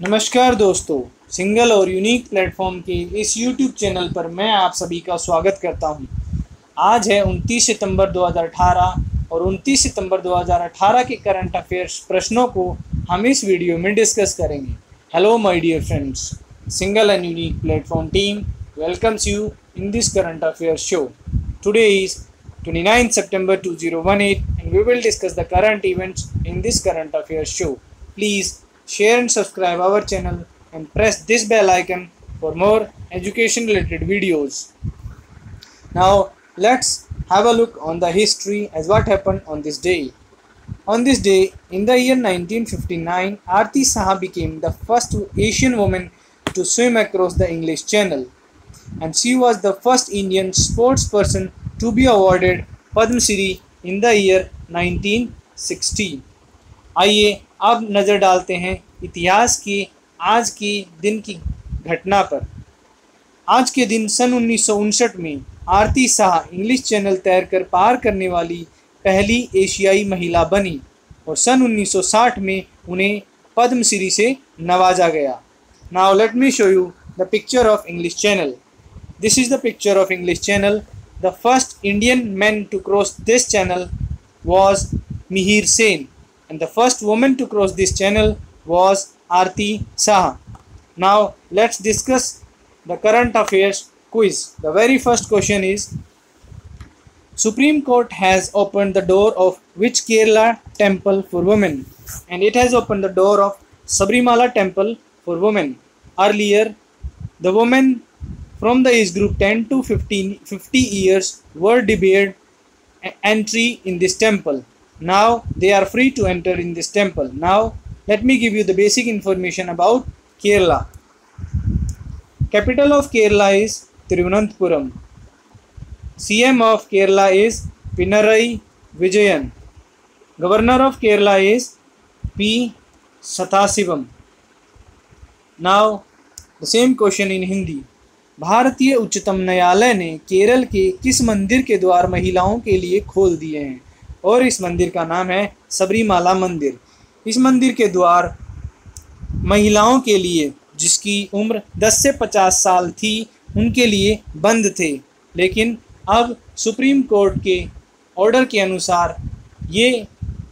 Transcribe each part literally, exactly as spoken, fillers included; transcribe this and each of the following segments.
नमस्कार दोस्तों, सिंगल और यूनिक प्लेटफॉर्म के इस यूट्यूब चैनल पर मैं आप सभी का स्वागत करता हूं। आज है उनतीस सितंबर दो हज़ार अठारह और उनतीस सितंबर दो हज़ार अठारह के करंट अफेयर्स प्रश्नों को हम इस वीडियो में डिस्कस करेंगे। Hello my dear friends, single and unique platform team welcomes you in this current affairs show. Today is twenty-ninth September two thousand eighteen and we will discuss the current events in this current affairs show. Please share and subscribe our channel and press this bell icon for more education related videos. Now let's have a look on the history as what happened on this day. On this day in the year nineteen fifty-nine, Aarti Saha became the first Asian woman to swim across the English Channel, and she was the first Indian sports person to be awarded Padma Shri in the year nineteen sixty. आइए अब नज़र डालते हैं इतिहास की आज की दिन की घटना पर। आज के दिन सन उन्नीस सौ उनसठ में आरती शाह इंग्लिश चैनल तैरकर पार करने वाली पहली एशियाई महिला बनी और सन उन्नीस सौ साठ में उन्हें पद्म श्री से नवाजा गया। Now let me show you the picture of English Channel. This is the picture of English Channel. The first Indian man to cross this channel was Mihir Sen, and the first woman to cross this channel was Aarti Saha. Now let's discuss the current affairs quiz. The very first question is: Supreme Court has opened the door of which Kerala temple for women? And it has opened the door of Sabrimala temple for women. Earlier, the women from the age group ten to fifty years were debarred entry in this temple. Now they are free to enter in this temple. Now let me give you the basic information about Kerala. Capital of Kerala is Thiruvananthapuram. C M of Kerala is Pinarayi Vijayan. Governor of Kerala is P. Sathasivam. Now the same question in Hindi. भारतीय उच्चतम न्यायालय ने केरल के किस मंदिर के द्वार महिलाओं के लिए खोल दिए हैं? और इस मंदिर का नाम है सबरीमाला मंदिर। इस मंदिर के द्वार महिलाओं के लिए जिसकी उम्र दस से पचास साल थी उनके लिए बंद थे, लेकिन अब सुप्रीम कोर्ट के ऑर्डर के अनुसार ये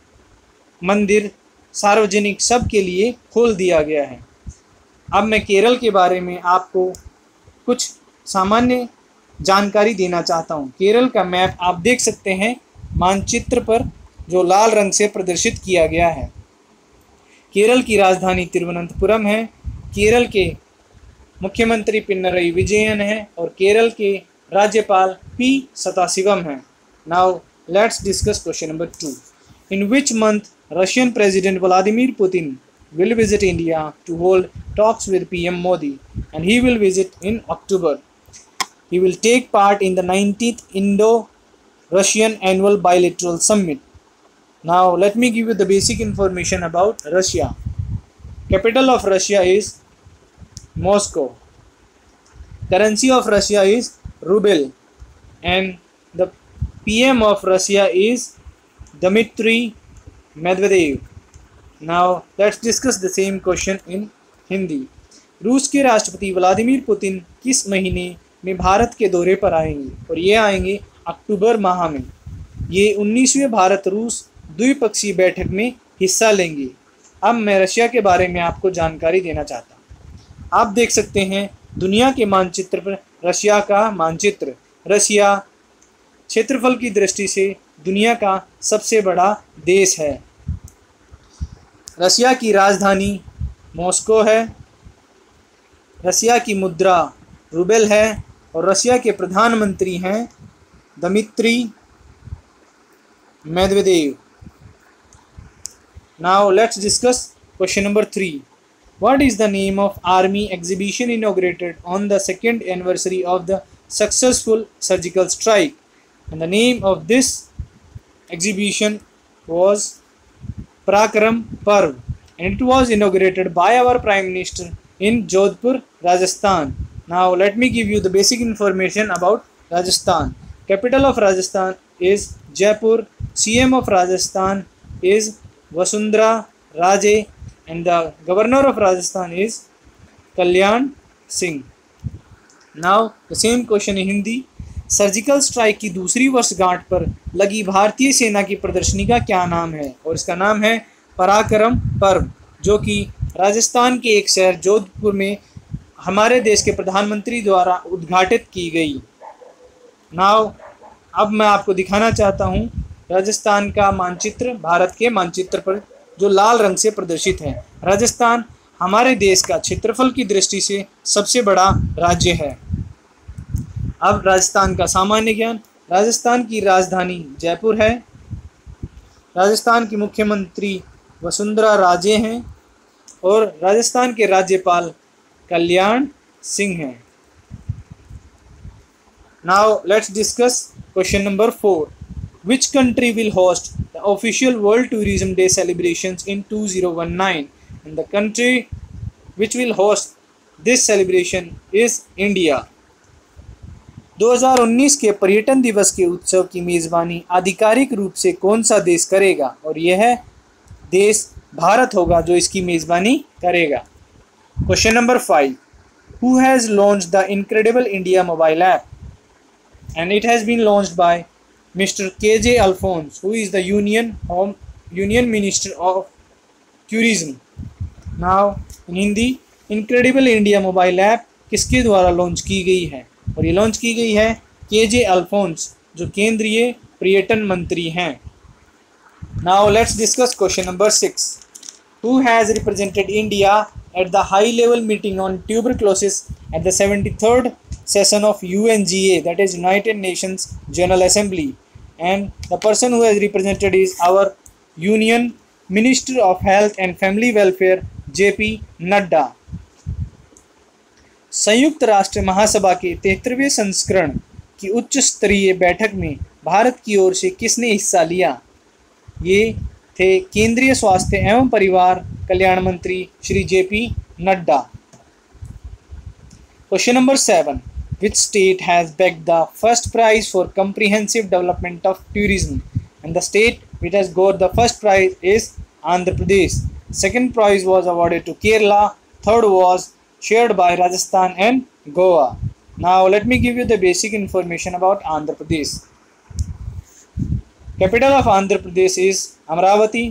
मंदिर सार्वजनिक सब के लिए खोल दिया गया है। अब मैं केरल के बारे में आपको कुछ सामान्य जानकारी देना चाहता हूँ। केरल का मैप आप देख सकते हैं मानचित्र पर, जो लाल रंग से प्रदर्शित किया गया है। केरल की राजधानी तिरुवनंतपुरम है। केरल के मुख्यमंत्री पिनरई विजयन है और केरल के राज्यपाल पी सदाशिवम हैं। Now let's discuss question number two. In which month Russian president Vladimir Putin will visit India to hold talks with P M Modi, and he will visit in October. He will take part in the nineteenth Indo-Russian Annual Bilateral Summit. Now let me give you the basic information about Russia. Capital of Russia is Moscow. Currency of Russia is ruble, and the P M of Russia is Dmitry Medvedev. Now let's discuss the same question in Hindi. रूस के राष्ट्रपति Vladimir Putin किस महीने में भारत के दौरे पर आएंगे? और ये आएंगे अक्टूबर माह में। ये उन्नीसवें भारत रूस द्विपक्षीय बैठक में हिस्सा लेंगे। अब मैं रशिया के बारे में आपको जानकारी देना चाहता हूँ। आप देख सकते हैं दुनिया के मानचित्र पर रशिया का मानचित्र। रशिया क्षेत्रफल की दृष्टि से दुनिया का सबसे बड़ा देश है। रशिया की राजधानी मॉस्को है। रशिया की मुद्रा रूबेल है और रशिया के प्रधानमंत्री हैं Dmitry Medvedev. Now let's discuss question number three. What is the name of army exhibition inaugurated on the second anniversary of the successful surgical strike? And the name of this exhibition was Parakram Parv, and it was inaugurated by our Prime Minister in Jodhpur, Rajasthan. Now let me give you the basic information about Rajasthan. Capital of Rajasthan is Jaipur. C M of Rajasthan is Vasundhara Raje, and the governor of Rajasthan is Kalyan Singh. Now the same question in Hindi. Surgical strike की दूसरी वर्षगांठ पर लगी भारतीय सेना की प्रदर्शनी का क्या नाम है? और इसका नाम है पराक्रम पर्व, जो कि राजस्थान के एक शहर जोधपुर में हमारे देश के प्रधानमंत्री द्वारा उद्घाटित की गई। नाउ अब मैं आपको दिखाना चाहता हूँ राजस्थान का मानचित्र, भारत के मानचित्र पर जो लाल रंग से प्रदर्शित है। राजस्थान हमारे देश का क्षेत्रफल की दृष्टि से सबसे बड़ा राज्य है। अब राजस्थान का सामान्य ज्ञान। राजस्थान की राजधानी जयपुर है। राजस्थान की मुख्यमंत्री वसुंधरा राजे हैं और राजस्थान के राज्यपाल कल्याण सिंह हैं। Now let's discuss question number four. Which country will host the official World Tourism Day celebrations in two thousand nineteen? And the country which will host this celebration is India. दो हज़ार उन्नीस के पर्यटन दिवस के उत्सव की मेज़बानी आधिकारिक रूप से कौन सा देश करेगा? और यह देश भारत होगा जो इसकी मेज़बानी करेगा। Question number five. Who has launched the Incredible India mobile app? And it has been launched by Mister K J Alphonse, who is the Union Home Union Minister of Tourism. Now in Hindi, Incredible India mobile app किसके द्वारा launch की गई है? और ये launch की गई है के जे अल्फोंस, जो केंद्रीय पर्यटन मंत्री हैं। Now let's discuss question number six. Who has represented India at the high level meeting on tuberculosis at the seventy-third session of U N G A, that is United Nations General Assembly? And the person who has represented is our Union Minister of Health and Family Welfare J P Nadda. संयुक्त राष्ट्र महासभा के तिहत्तरवें संस्करण की उच्च स्तरीय बैठक में भारत की ओर से किसने हिस्सा लिया? ये थे केंद्रीय स्वास्थ्य एवं परिवार कल्याण मंत्री Shri J P Nadda. Question number seven. Which state has bagged the first prize for comprehensive development of tourism? And the state which has got the first prize is Andhra Pradesh. Second prize was awarded to Kerala. Third was shared by Rajasthan and Goa. Now let me give you the basic information about Andhra Pradesh. Capital of Andhra Pradesh is Amravati.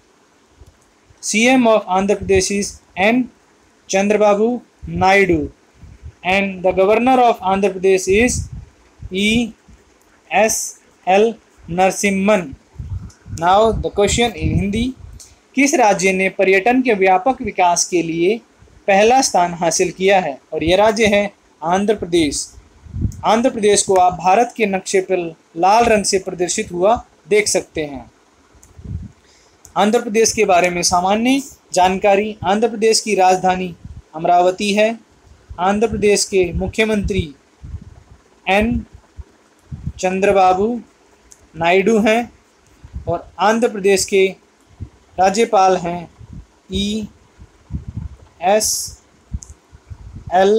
C M of Andhra Pradesh is N Chandrababu Naidu. And the governor of Andhra Pradesh is E S L Narasimhan. Now the question in Hindi. किस राज्य ने पर्यटन के व्यापक विकास के लिए पहला स्थान हासिल किया है? और यह राज्य है आंध्र प्रदेश। आंध्र प्रदेश को आप भारत के नक्शे पर लाल रंग से प्रदर्शित हुआ देख सकते हैं। आंध्र प्रदेश के बारे में सामान्य जानकारी। आंध्र प्रदेश की राजधानी अमरावती है। आंध्र प्रदेश के मुख्यमंत्री एन चंद्रबाबू नायडू हैं और आंध्र प्रदेश के राज्यपाल हैं E S L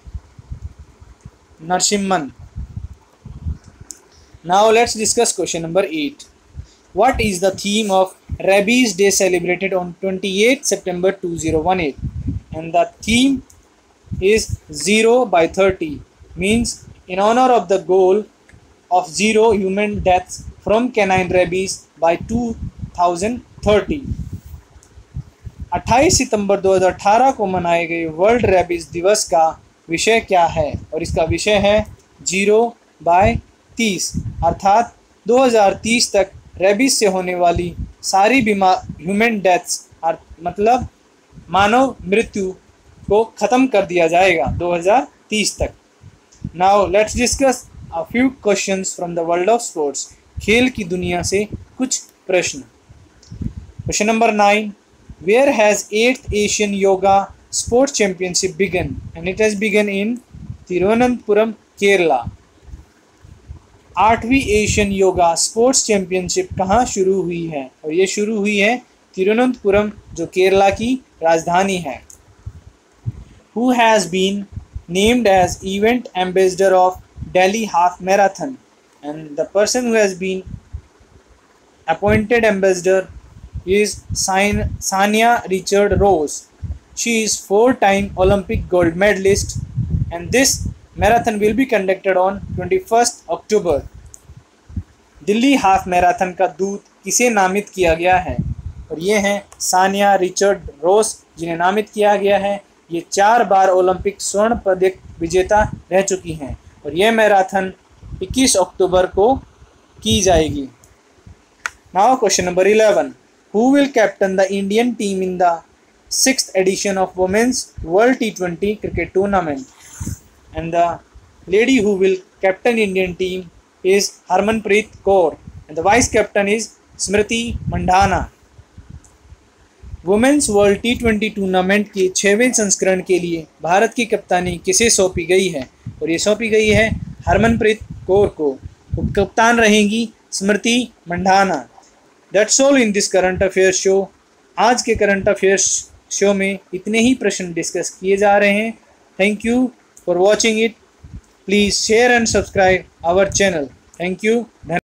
Narasimhan. Now let's discuss question number eight. What is the theme of Rabies Day celebrated on twenty-eighth September two thousand eighteen? And the theme is zero by thirty, means in honor of the goal of zero human deaths from canine rabies by two thousand thirty. अट्ठाईस सितंबर दो हज़ार अठारह को मनाए गए world rabies दिवस का विषय क्या है? और इसका विषय है जीरो बाय तीस, अर्थात दो हज़ार तीस तक रेबीज से होने वाली सारी बीमार ह्यूमन डेथ्स मतलब मानव मृत्यु को ख़त्म कर दिया जाएगा दो हज़ार तीस तक। Now let's discuss a few questions from the world of sports. खेल की दुनिया से कुछ प्रश्न. Question number nine. Where has eighth Asian yoga sports championship begun? And it has begun in Thiruvananthapuram, Kerala. आठवीं एशियन योगा स्पोर्ट्स चैंपियनशिप कहाँ शुरू हुई है? और ये शुरू हुई है तिरुवनंतपुरम, जो केरला की राजधानी है. Who has been named as event ambassador of Delhi Half Marathon? And the person who has been appointed ambassador is Sania Richard Rose. She is four-time Olympic gold medalist, and this marathon will be conducted on twenty-first October. Delhi half marathon का दूत किसे नामित किया गया है? और ये हैं सानिया रिचर्ड रोस, जिन्हें नामित किया गया है। ये चार बार ओलंपिक स्वर्ण पदक विजेता रह चुकी हैं और यह मैराथन इक्कीस अक्टूबर को की जाएगी। Now question number eleven, who will captain the Indian team in the sixth edition of women's world T twenty cricket tournament? And the lady who will captain Indian team is Harmanpreet Kaur and the vice captain is Smriti Mandhana. Women's world T twenty tournament के छवें संस्करण के लिए भारत की कप्तानी किसे सौंपी गई है? और ये सौंपी गई है हरमनप्रीत कौर को। उप कप्तान रहेंगी Smriti Mandhana. That's all in this current affair show. आज के करंट अफेयर्स शो में इतने ही प्रश्न डिस्कस किए जा रहे हैं। Thank you for watching it. Please share and subscribe our channel. Thank you.